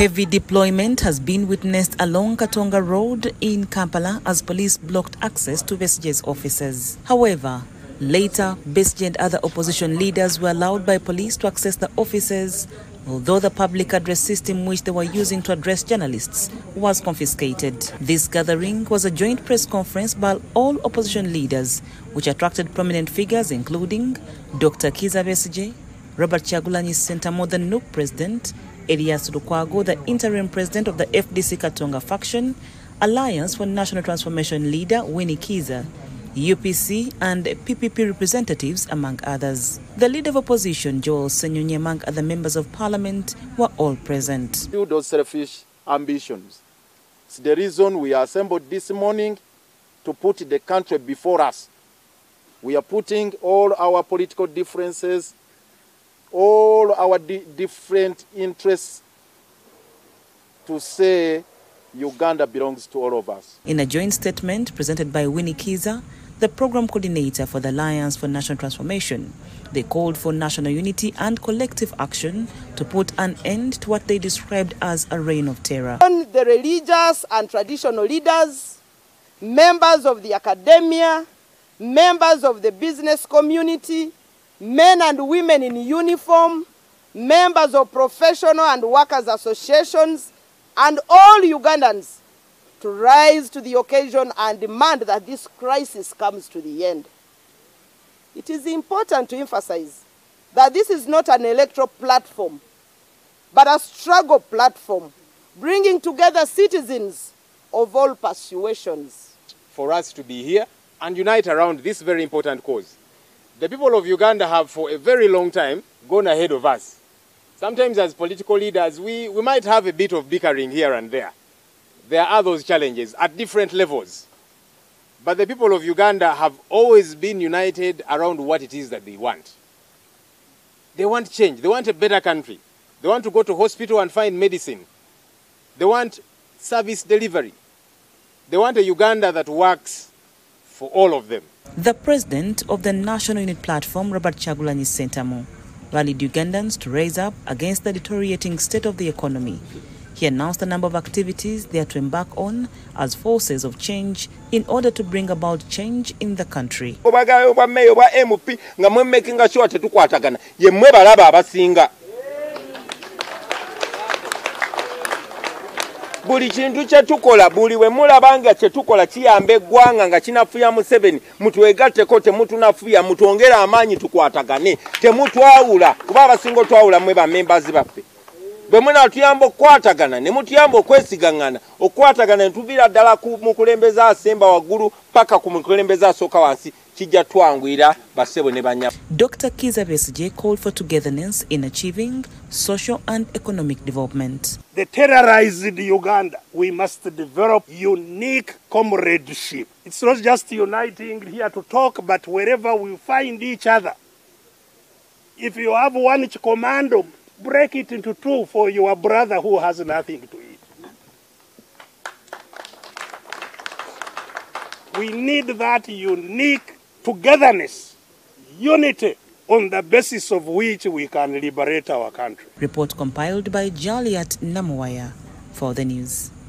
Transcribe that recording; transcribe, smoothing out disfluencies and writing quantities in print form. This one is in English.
Heavy deployment has been witnessed along Katonga Road in Kampala as police blocked access to Besigye's offices. However, later, Besigye and other opposition leaders were allowed by police to access the offices, although the public address system which they were using to address journalists was confiscated. This gathering was a joint press conference by all opposition leaders, which attracted prominent figures including Dr. Kizza Besigye, Robert Kyagulanyi Ssentamu, the NUP president, Erias Lukwago, the interim president of the FDC Katonga faction, Alliance for National Transformation leader Winnie Kizza, UPC and PPP representatives, among others. The leader of opposition, Joel Ssenyonyi, among other members of parliament, were all present. Those selfish ambitions. It's the reason we are assembled this morning to put the country before us. We are putting all our political differences, all our different interests to say Uganda belongs to all of us. In a joint statement presented by Winnie Kizza, the program coordinator for the Alliance for National Transformation, they called for national unity and collective action to put an end to what they described as a reign of terror. The religious and traditional leaders, members of the academia, members of the business community, men and women in uniform, members of professional and workers' associations, and all Ugandans to rise to the occasion and demand that this crisis comes to the end. It is important to emphasize that this is not an electoral platform, but a struggle platform, bringing together citizens of all persuasions. For us to be here and unite around this very important cause. The people of Uganda have for a very long time gone ahead of us. Sometimes as political leaders, we might have a bit of bickering here and there. There are those challenges at different levels. But the people of Uganda have always been united around what it is that they want. They want change. They want a better country. They want to go to hospital and find medicine. They want service delivery. They want a Uganda that works for all of them. The president of the National Unit Platform, Robert Kyagulanyi Ssentamu, rallied Ugandans to raise up against the deteriorating state of the economy. He announced a number of activities they are to embark on as forces of change in order to bring about change in the country. Buli kintu kye tukola buli we mulabanga kye tukola kiyambe eggwanga nga kinafuya Museveni mutwegatteko temutunafuya mutwongera amaanyi tukwatagane temutwawula kuba abasinga twawula mwe ba members baffe bwe munatuyamba okukwatagana ne mutuyamba okwesigaŋŋana okukwatagana ne tuviira ddala ku mukulembeza asemba waggulu paka ku mukulembeza asooka wansi kijja twangwira basebo ne banyama. Dr. Kizza Besigye called for togetherness in achieving social and economic development. The terrorized Uganda, we must develop unique comradeship. It's not just uniting here to talk, but wherever we find each other. If you have one commando, break it into two for your brother who has nothing to eat. We need that unique togetherness, unity, on the basis of which we can liberate our country. Report compiled by Jaliat Namwaya for the news.